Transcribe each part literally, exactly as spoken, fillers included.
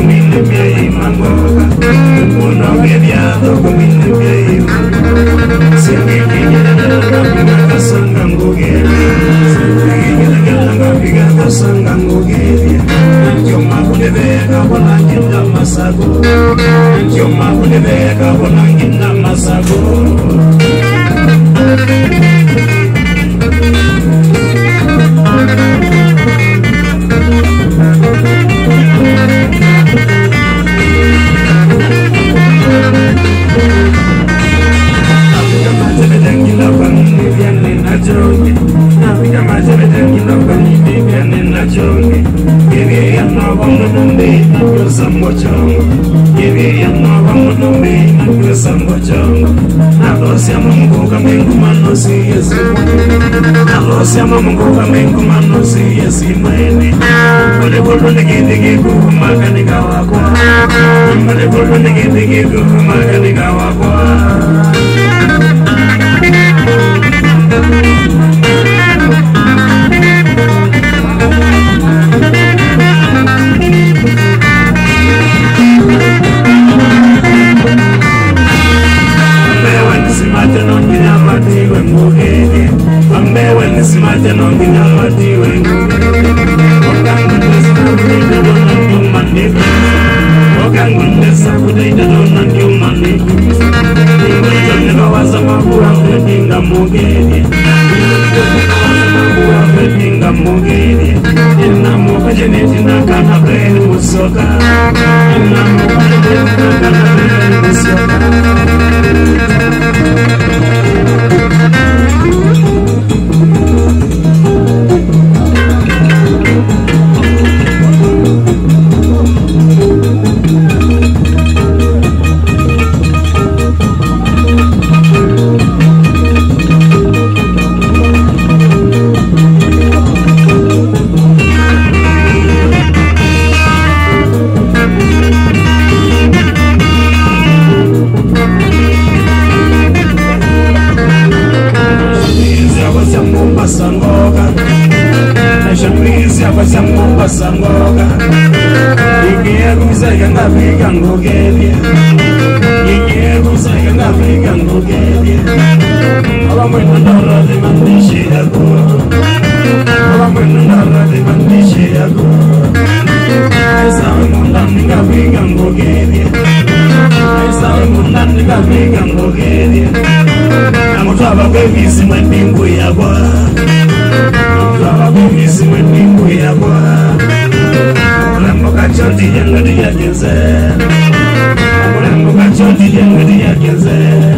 kumini mia imangoka Uno gediado kumini mia imangoka Singi kigila gala biga kasanga ngugeli Singi kigila gala biga kasanga ngugeli Joma kuneveka wananginda masago Joma kuneveka wananginda masago Siamo mungu kamengu manosi yesi mweni Mbale bolo nige nige kuhu makanika wakwa Mbale bolo nige nige kuhu makanika wakwa Mbewa nisimate nongina matiwe mugeni Ambewe nisimate nongina matiwe Okangundesa kudeida dona ndiumaniku Okangundesa kudeida dona ndiumaniku Ingoito nikawaza mabuwa kwedinga mugeni Ingoito nikawaza mabuwa kwedinga mugeni Inamuka jeneti nakana breni musoka Inamuka jeneti nakana breni musoka Sangoga Ikiyeguza yangaviga ngogelia Ikiyeguza yangaviga ngogelia Abamwena ndara de mandishi yako Abamwena ndara de mandishi yako Aisawe mundani ngaviga ngogelia Aisawe mundani ngaviga ngogelia Namutaba kwevisi mwendingu yabwa Namutaba kwevisi mwendingu yabwa Mulembo kachoti yengadi yagenze Mulembo kachoti yengadi yagenze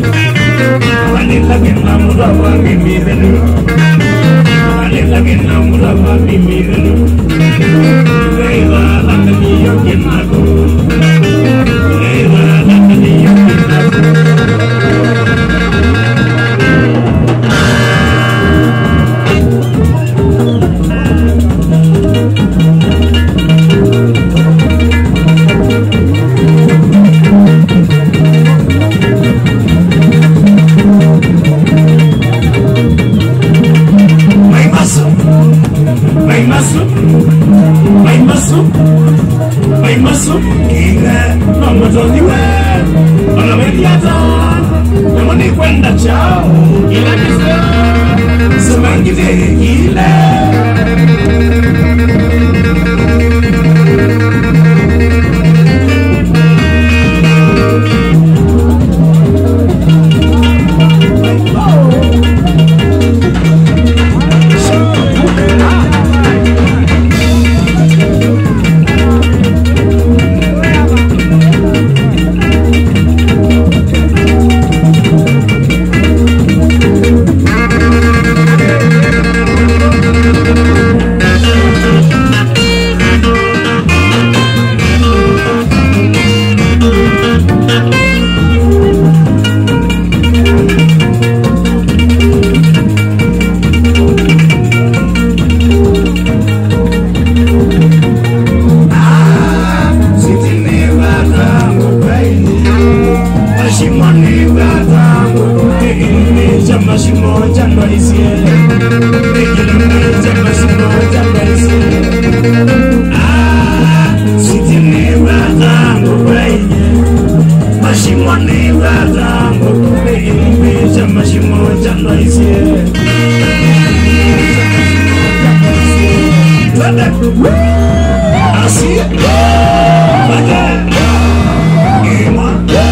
Abalila gina muraba mimirenu Abalila gina muraba mimirenu Leila landani yoginago Leila landani yoginago Thank you. Así vaya Ima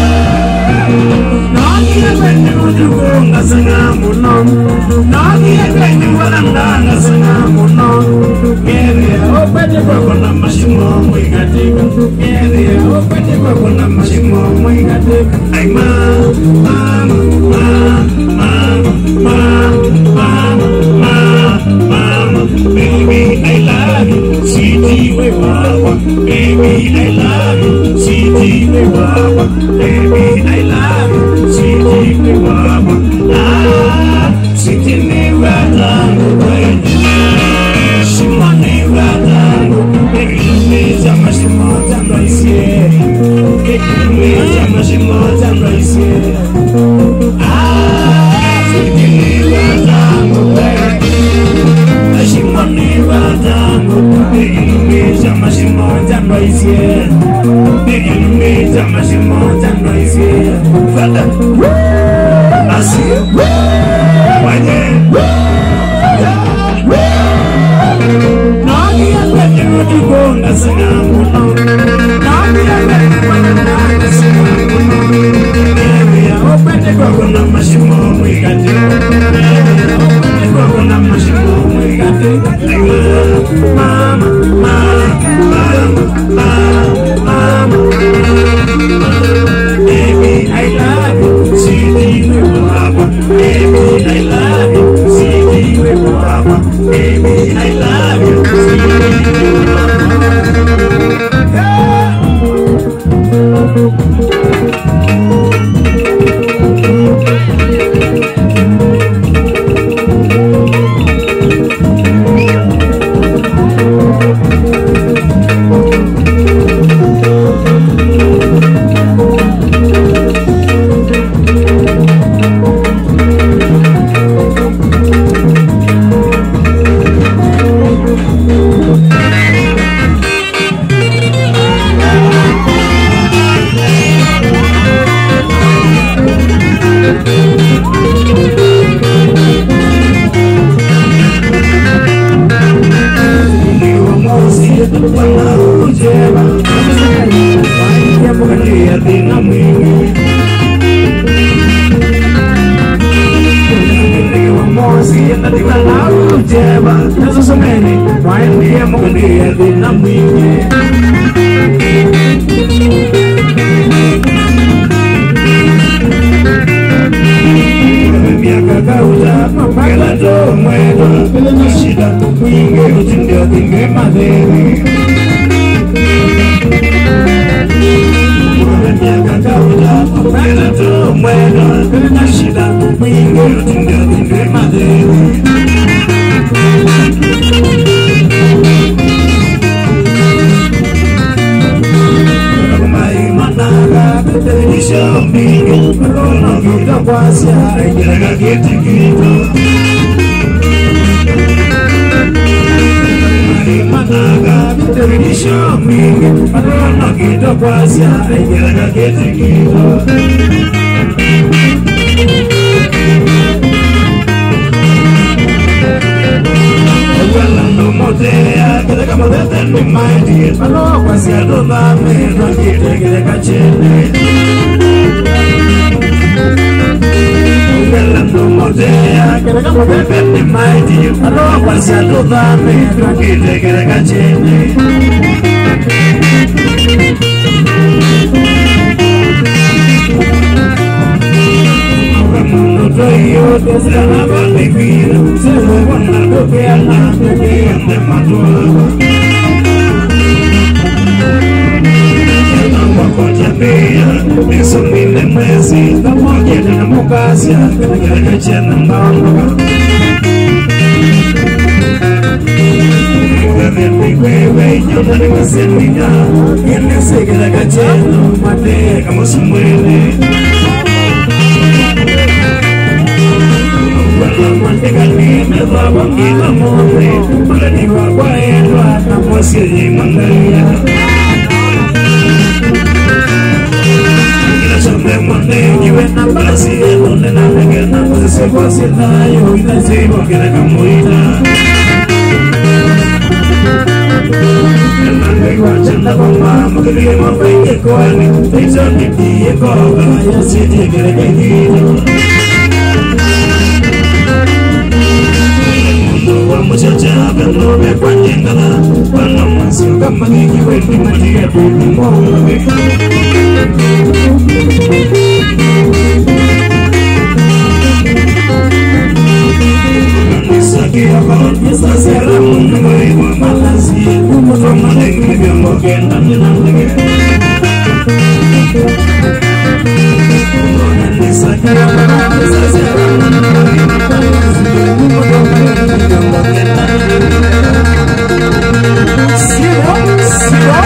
Nagi ekwenye mujugo ngasanga muno Nagi ekwenye walanda ngasanga muno Ngere opete kwa kuna mashimo mwigatika Ngere opete kwa kuna mashimo mwigatika Ay ma, mama, mama, mama, mama, mama, mama Baby I love you, sweetie we wawa Baby I love you, sweetie we wawa Baby I love you, sweetie we wawa Ah, sweetie me wadango baby Shimo me wadango Baby me jama shimo jama isye Baby me jama shimo jama isye Ah, sweetie me wadango baby Shimo me wadango Baby me jama shimo jama isye Baby me jama shimo jama isye Fada Así Wanye Nagi ekwenye mujugo ngasanga muno Nagi ekwenye walanda ngasanga muno Ngere opete kwa kuna mashimo mwigatika Ngere opete kwa kuna mashimo mwigatika Mama, mama, mama, mama, mama Baby I love you, sweetie we wawa Baby I love you, sweetie we wawa Baby I love you, sweetie we Você vai, eu ainda sei, porque era camoeira. Kiri mafenge kwani Teisa kiti koga ya siti kire kikino Mundu wa muchacha Bendo me kwa njengala Bano masu kama kiki wendi Matia kuku mwawe Nisaki akon Nisa sera mundu Mwa malasi Muto malengi Biambo kenda Minandege Nisaki akon Nisa sera mundu Mwa malasi Muto malengi Biambo kenda Siro Siro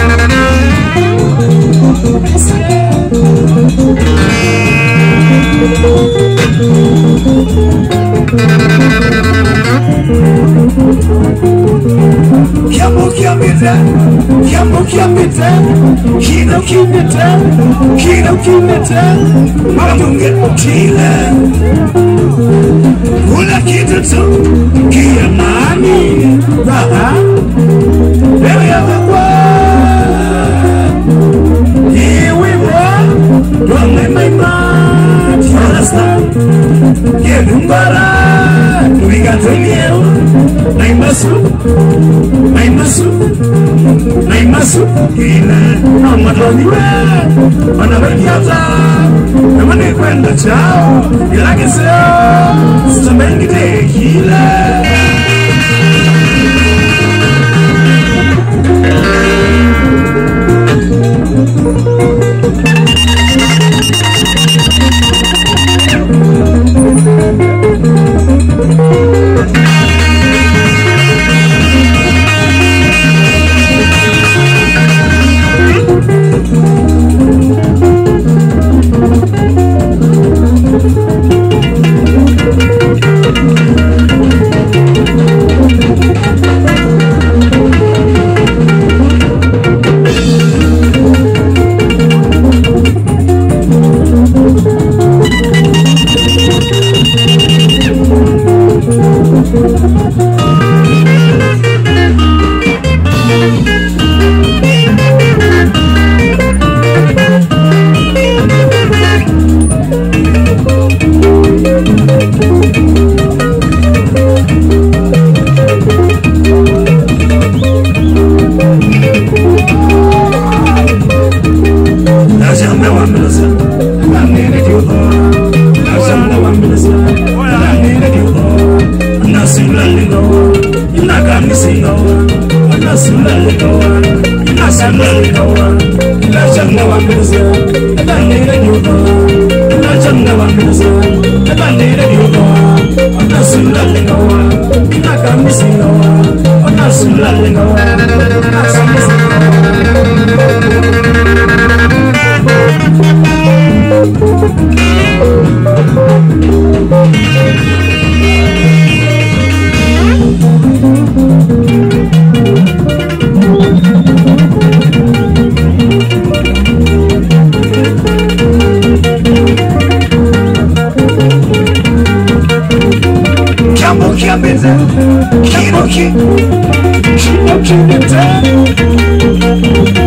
Kiambo kiambite, kiambo kiambite, kino kimbite, kino kimbite, mamunge utile. Una kitu tu, kia nani, raha, leo ya wakwa. Here we were, don't my mind, you understand? Yeah, Dumbara, we got to you. Naimasu, Naimasu, Naimasu, Ina, Amadoniwe, Manabakiata, Namane Kwenda Chao, Ilakiseo, Samengite, Hila. Kiambo kiambite,